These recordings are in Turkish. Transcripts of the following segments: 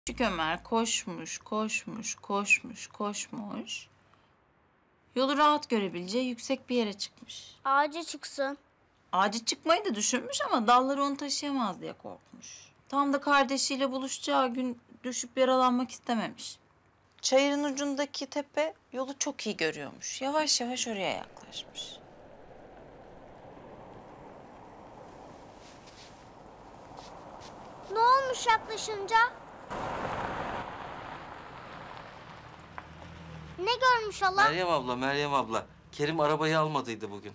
Küçük Ömer koşmuş, koşmuş, koşmuş, koşmuş. Yolu rahat görebileceği yüksek bir yere çıkmış. Ağaca çıksın. Ağaca çıkmayı da düşünmüş ama dalları onu taşıyamaz diye korkmuş. Tam da kardeşiyle buluşacağı gün düşüp yaralanmak istememiş. Çayırın ucundaki tepe yolu çok iyi görüyormuş. Yavaş yavaş oraya yaklaşmış. Ne olmuş yaklaşınca? Ne görmüş Allah? Meryem abla. Kerim arabayı almadıydı bugün.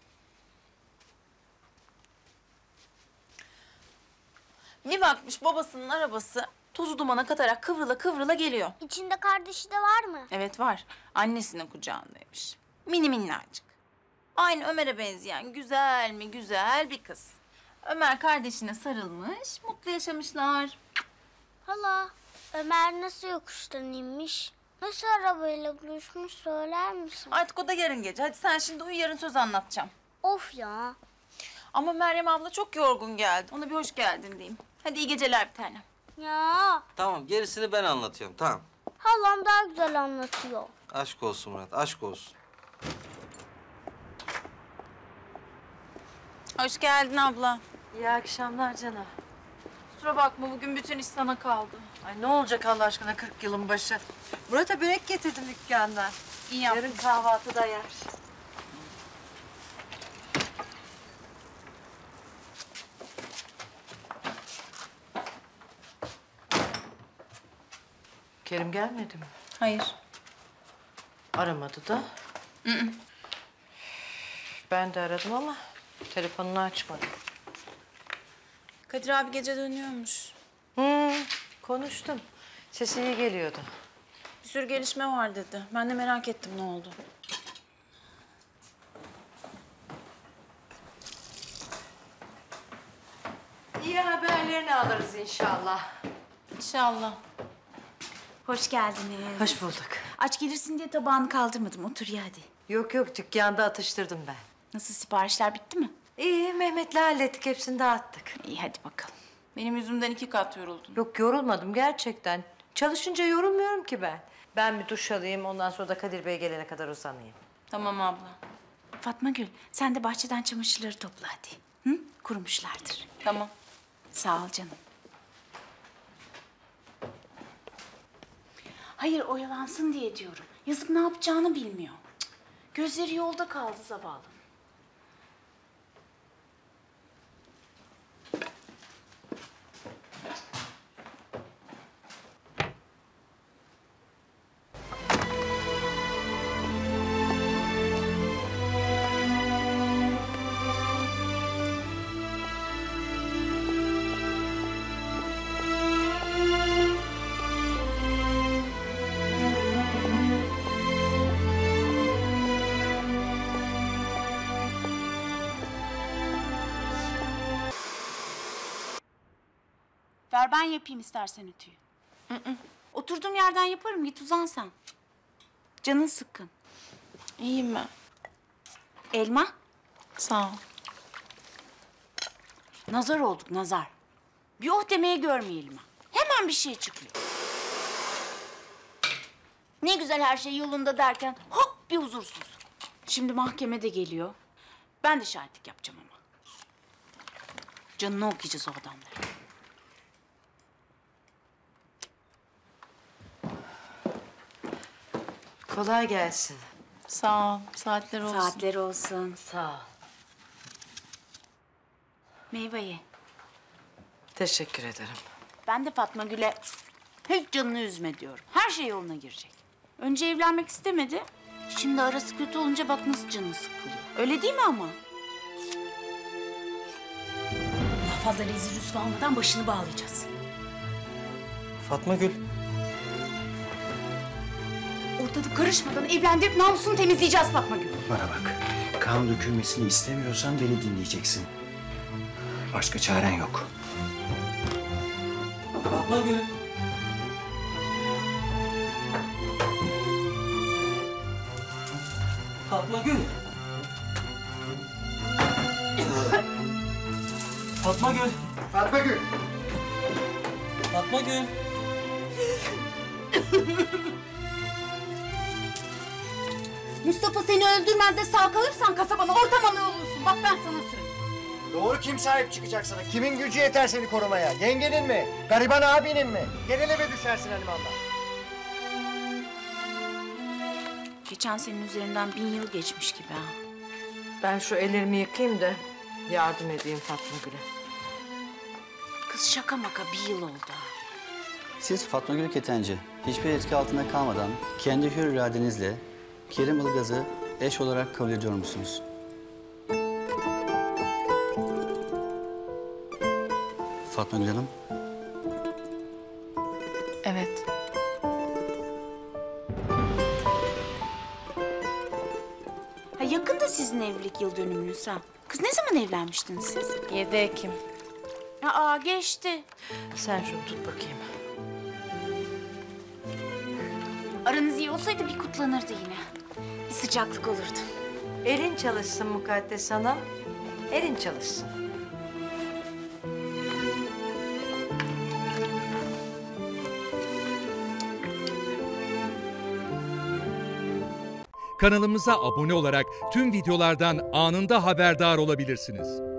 Bir bakmış babasının arabası tozu dumana katarak kıvrıla kıvrıla geliyor. İçinde kardeşi de var mı? Evet var. Annesinin kucağındaymış. Mini minnacık. Aynı Ömer'e benzeyen güzel mi güzel bir kız. Ömer kardeşine sarılmış, mutlu yaşamışlar. Hala, Ömer nasıl yokuştan inmiş? Nasıl arabayla buluşmuş söyler misin? Artık o da yarın gece. Hadi sen şimdi uyu, yarın söz anlatacağım. Of ya. Ama Meryem abla çok yorgun geldi. Ona bir hoş geldin diyeyim. Hadi iyi geceler bir tanem. Ya. Tamam, gerisini ben anlatıyorum, tamam. Halam daha güzel anlatıyor. Aşk olsun Murat, aşk olsun. Hoş geldin abla. İyi akşamlar canım. Kusura bakma bugün bütün iş sana kaldı. Ay ne olacak Allah aşkına 40 yılın başı. Murat'a börek getirdim dükkandan. İyi yaptın. Yarın kahvaltıda yer. Kerim gelmedi mi? Hayır. Aramadı da. Ben de aradım ama telefonunu açmadı. Kadir abi gece dönüyormuş. Konuştum. Sesi iyi geliyordu. Bir sürü gelişme var dedi. Ben de merak ettim ne oldu. İyi haberlerini alırız inşallah. İnşallah. Hoş geldiniz. Hoş bulduk. Aç gelirsin diye tabağını kaldırmadım. Otur ya hadi. Yok yok dükkanda atıştırdım ben. Nasıl, siparişler bitti mi? İyi Mehmet'le hallettik, hepsini dağıttık. İyi hadi bakalım. Benim yüzümden 2 kat yoruldun. Yok yorulmadım gerçekten. Çalışınca yorulmuyorum ki ben. Ben bir duş alayım, ondan sonra da Kadir Bey gelene kadar uzanayım. Tamam abla. Fatma Gül, sen de bahçeden çamaşırları topla hadi. Hı? Kurumuşlardır. Tamam. Sağ ol canım. Hayır, oyalansın diye diyorum. Yazık, ne yapacağını bilmiyor. Cık. Gözleri yolda kaldı zavallı. Ver ben yapayım istersen ütüyü. Oturduğum yerden yaparım, git uzan sen. Canın sıkkın. İyiyim ben. Elma? Sağ ol. Nazar olduk, nazar. Bir oh demeye görmeyelim ha. Hemen bir şey çıkıyor. Ne güzel her şey yolunda derken hop bir huzursuz. Şimdi mahkeme de geliyor. Ben de şahitlik yapacağım ama. Canını okuyacağız o adamları. Kolay gelsin. Sağ ol. Saatler olsun. Saatleri olsun. Sağ ol. Meyve ye. Teşekkür ederim. Ben de Fatma Gül'e hiç canını üzme diyorum. Her şey yoluna girecek. Önce evlenmek istemedi. Şimdi arası kötü olunca bak nasıl canı sıkılıyor. Öyle değil mi ama? Daha fazla rezil rüsva olmadan başını bağlayacağız. Fatma Gül. Ortalık karışmadan evlendirip namusunu temizleyeceğiz Fatma Gül. Bana bak, kan dökülmesini istemiyorsan beni dinleyeceksin. Başka çaren yok. Fatma Gül. Fatma Gül. Fatma Gül. Fatma Gül! Fatma Gül. Mustafa seni öldürmez de sağ kalırsan kasabana ortamana olursun. Bak ben sana söyleyeyim. Doğru kim sahip çıkacak sana? Kimin gücü yeter seni korumaya? Yengenin mi? Gariban abinin mi? Genel eve düşersin Haliman'la. Geçen senin üzerinden 1000 yıl geçmiş gibi ha. Ben şu ellerimi yıkayayım da yardım edeyim Fatma Gül'e. Kız şaka maka 1 yıl oldu ha. Siz Fatma Gül Ketenci, hiçbir etki altında kalmadan kendi hür iradenizle Kerim Ilgaz'ı eş olarak kabul ediyor musunuz? Fatma Gül Hanım, Evet. Ha, yakında sizin evlilik yıl dönümünüz ha. Kız ne zaman evlenmiştiniz siz? 7 Ekim. Aa geçti. Sen şunu tut bakayım. Aranız iyi olsaydı bir kutlanırdı yine. Bir sıcaklık olurdu. Elin çalışsın Mukaddes Hanım. Elin çalışsın. Kanalımıza abone olarak tüm videolardan anında haberdar olabilirsiniz.